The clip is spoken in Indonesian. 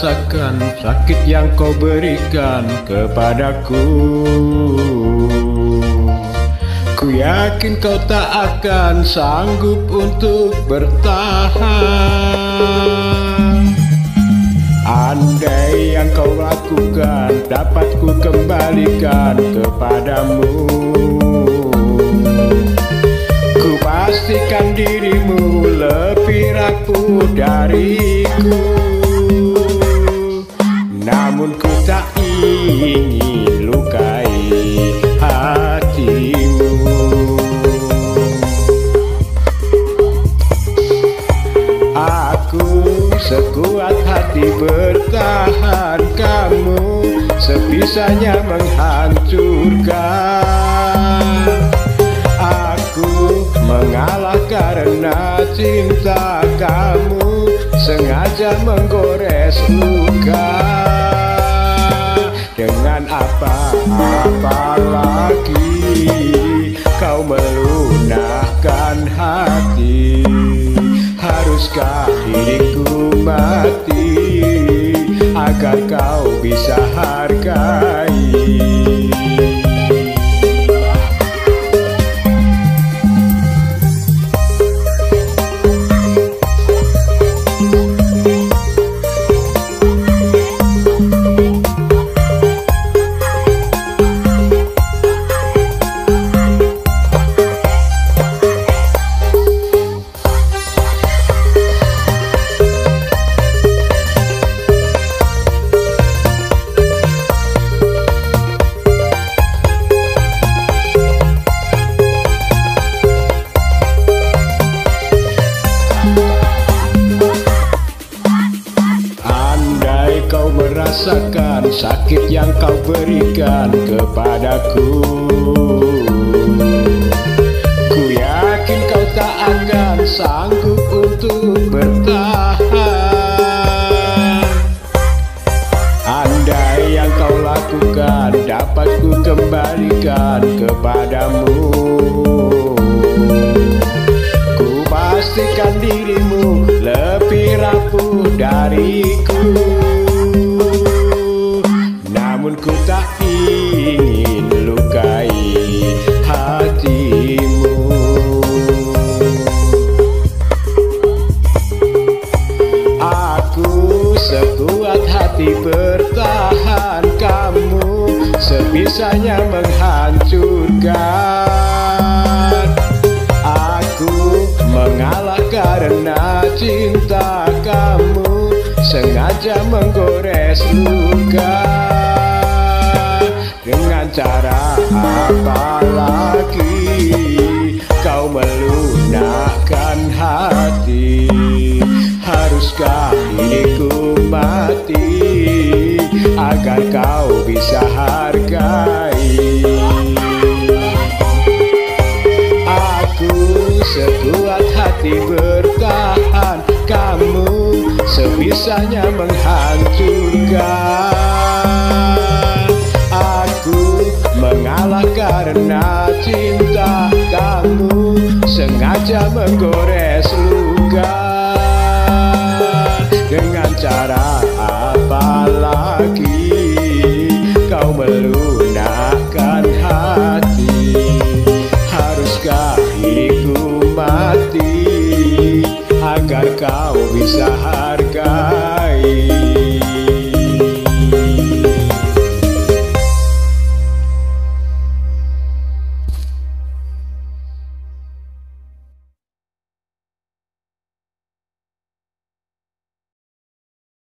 merasakan sakit yang kau berikan kepadaku. Ku yakin kau tak akan sanggup untuk bertahan. Andai yang kau lakukan dapat ku kembalikan kepadamu, ku pastikan dirimu lebih rapuh dariku. Namun ku tak ingin lukai hatimu. Aku sekuat hati bertahan, kamu sebisanya menghancurkan. Aku mengalah karena cinta, kamu sengaja menggores luka. Dengan apa lagi kau melunakkan hati? Haruskah diriku mati agar kau bisa hargai? Kau merasakan sakit yang kau berikan kepadaku. Ku yakin kau tak akan sanggup untuk bertahan. Andai yang kau lakukan dapat ku kembalikan kepadamu, ku pastikan dirimu lebih rapuh dariku. Namun ku tak ingin lukai hatimu. Aku sekuat hati bertahan, kamu sebisanya menghancurkan. Aku mengalah karena cinta, kamu sengaja menggores luka. Dengan cara apa lagi kau melunakkan hati? Haruskah diriku mati agar kau bisa hargai? Aku sekuat hati bertahan, kamu sebisanya menghancurkan. Aku mengalah karena cinta, kamu sengaja menggores luka. Dengan cara apa lagi kau melunakkan hati? Haruskah diriku mati agar kau bisa hargai?